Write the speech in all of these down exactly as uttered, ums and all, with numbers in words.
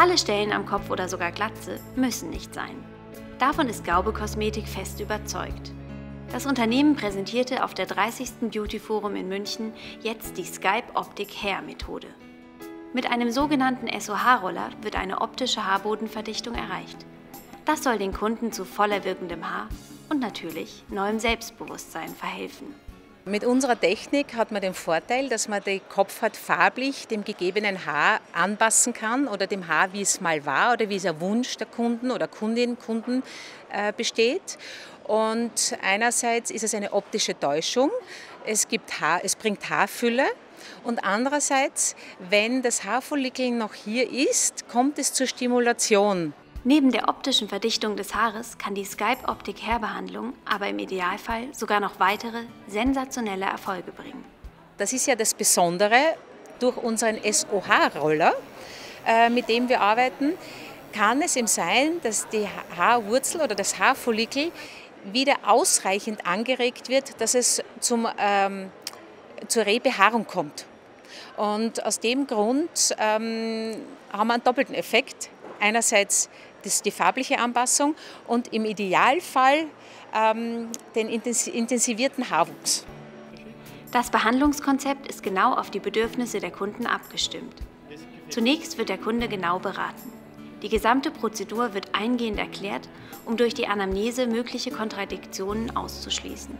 Kahle Stellen am Kopf oder sogar Glatze müssen nicht sein. Davon ist Gaube Kosmetik fest überzeugt. Das Unternehmen präsentierte auf der dreißigsten Beauty Forum in München jetzt die Skype Optic Hair Methode. Mit einem sogenannten S O H-Roller wird eine optische Haarbodenverdichtung erreicht. Das soll den Kunden zu voller wirkendem Haar und natürlich neuem Selbstbewusstsein verhelfen. Mit unserer Technik hat man den Vorteil, dass man die Kopfhaut farblich dem gegebenen Haar anpassen kann oder dem Haar, wie es mal war oder wie es der Wunsch der Kunden oder Kundinnen und Kunden äh, besteht. Und einerseits ist es eine optische Täuschung, es, gibt Haar, es bringt Haarfülle. Und andererseits, wenn das Haarfollikel noch hier ist, kommt es zur Stimulation. Neben der optischen Verdichtung des Haares kann die Skype Optic Hair Behandlung aber im Idealfall sogar noch weitere sensationelle Erfolge bringen. Das ist ja das Besondere durch unseren S O H-Roller, äh, mit dem wir arbeiten, kann es eben sein, dass die Haarwurzel oder das Haarfollikel wieder ausreichend angeregt wird, dass es zum, ähm, zur Rebehaarung kommt. Und aus dem Grund ähm, haben wir einen doppelten Effekt. Einerseits das die farbliche Anpassung und im Idealfall ähm, den intensivierten Haarwuchs. Das Behandlungskonzept ist genau auf die Bedürfnisse der Kunden abgestimmt. Zunächst wird der Kunde genau beraten. Die gesamte Prozedur wird eingehend erklärt, um durch die Anamnese mögliche Kontradiktionen auszuschließen.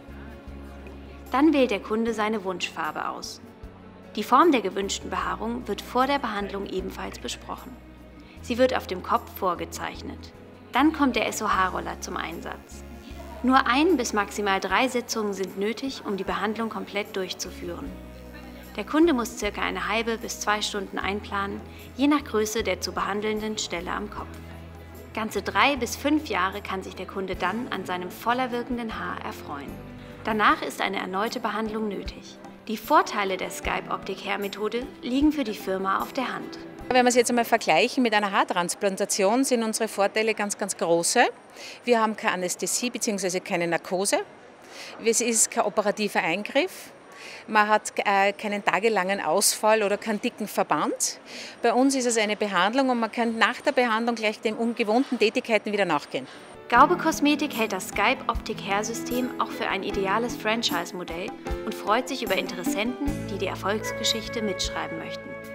Dann wählt der Kunde seine Wunschfarbe aus. Die Form der gewünschten Behaarung wird vor der Behandlung ebenfalls besprochen. Sie wird auf dem Kopf vorgezeichnet. Dann kommt der S O H-Roller zum Einsatz. Nur ein bis maximal drei Sitzungen sind nötig, um die Behandlung komplett durchzuführen. Der Kunde muss circa eine halbe bis zwei Stunden einplanen, je nach Größe der zu behandelnden Stelle am Kopf. Ganze drei bis fünf Jahre kann sich der Kunde dann an seinem voller wirkenden Haar erfreuen. Danach ist eine erneute Behandlung nötig. Die Vorteile der Skype Optic Hair Methode liegen für die Firma auf der Hand. Wenn wir es jetzt einmal vergleichen mit einer Haartransplantation, sind unsere Vorteile ganz, ganz große. Wir haben keine Anästhesie bzw. keine Narkose. Es ist kein operativer Eingriff. Man hat keinen tagelangen Ausfall oder keinen dicken Verband. Bei uns ist es eine Behandlung und man kann nach der Behandlung gleich den ungewohnten Tätigkeiten wieder nachgehen. Gaube Kosmetik hält das Skype Optic Hair System auch für ein ideales Franchise-Modell und freut sich über Interessenten, die die Erfolgsgeschichte mitschreiben möchten.